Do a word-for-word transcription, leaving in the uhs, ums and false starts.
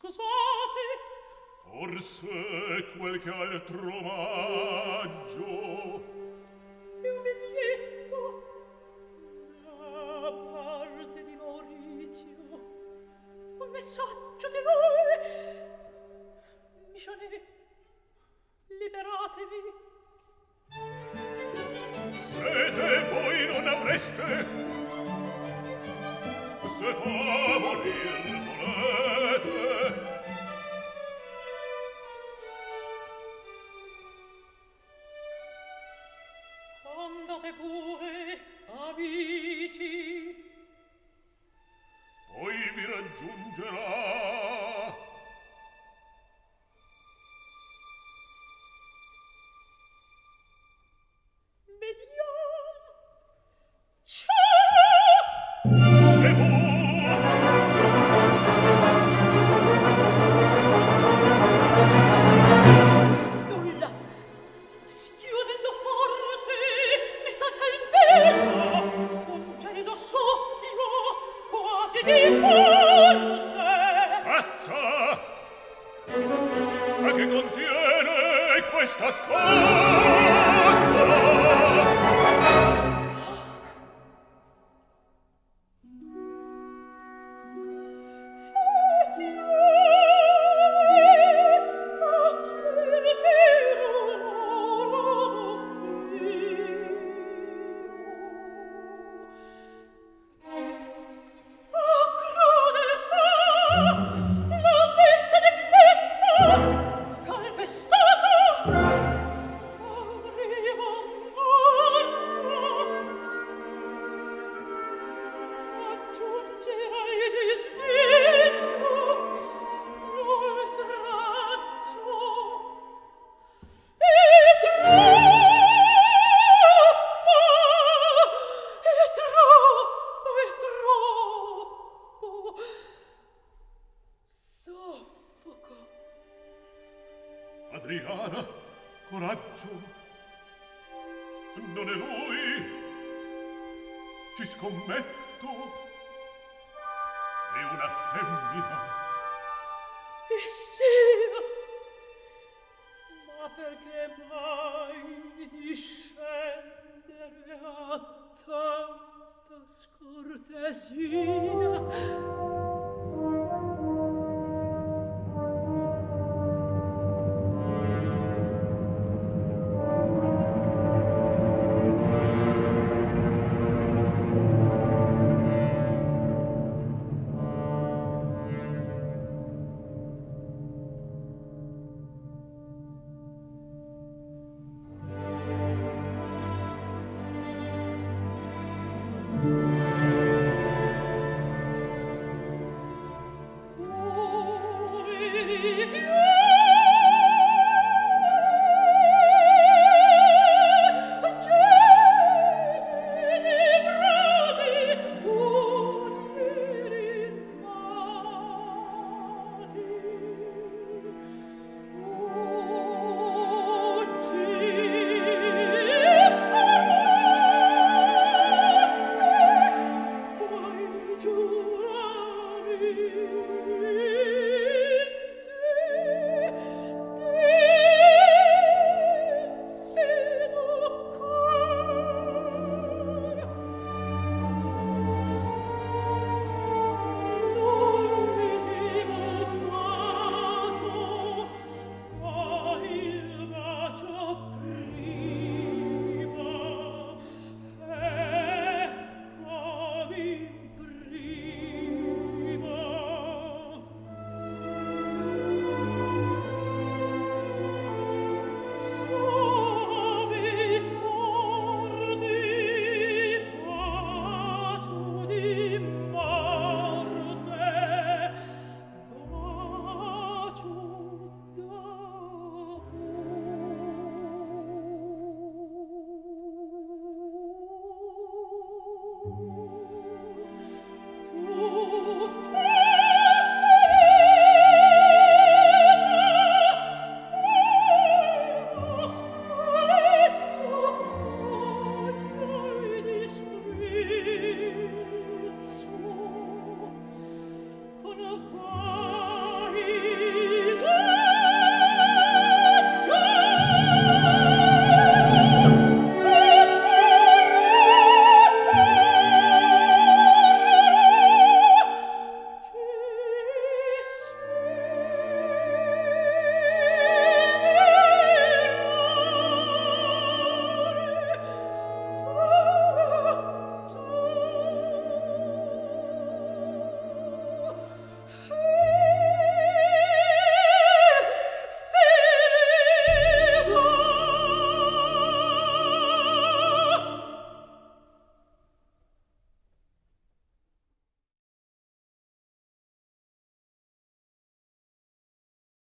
Scusate. Forse qualche altro omaggio. È un biglietto da parte di Maurizio. Un messaggio di lui. Michonnet, liberatevi. Sete voi non avreste, se favorir volete. Andate pure, amici. Poi vi raggiungerà. Vediamo. Ciao! E voi? Nulla. Schiudendo forte, mi s'alza il viso. Un gelido soffio, quasi di morte. Pazza! Ma che contiene questa scatola? Adriana, coraggio. Non è lui. Ci scommetto. È una femmina. E sia. Ma perché mai discendere a tanta scortesia? Poveri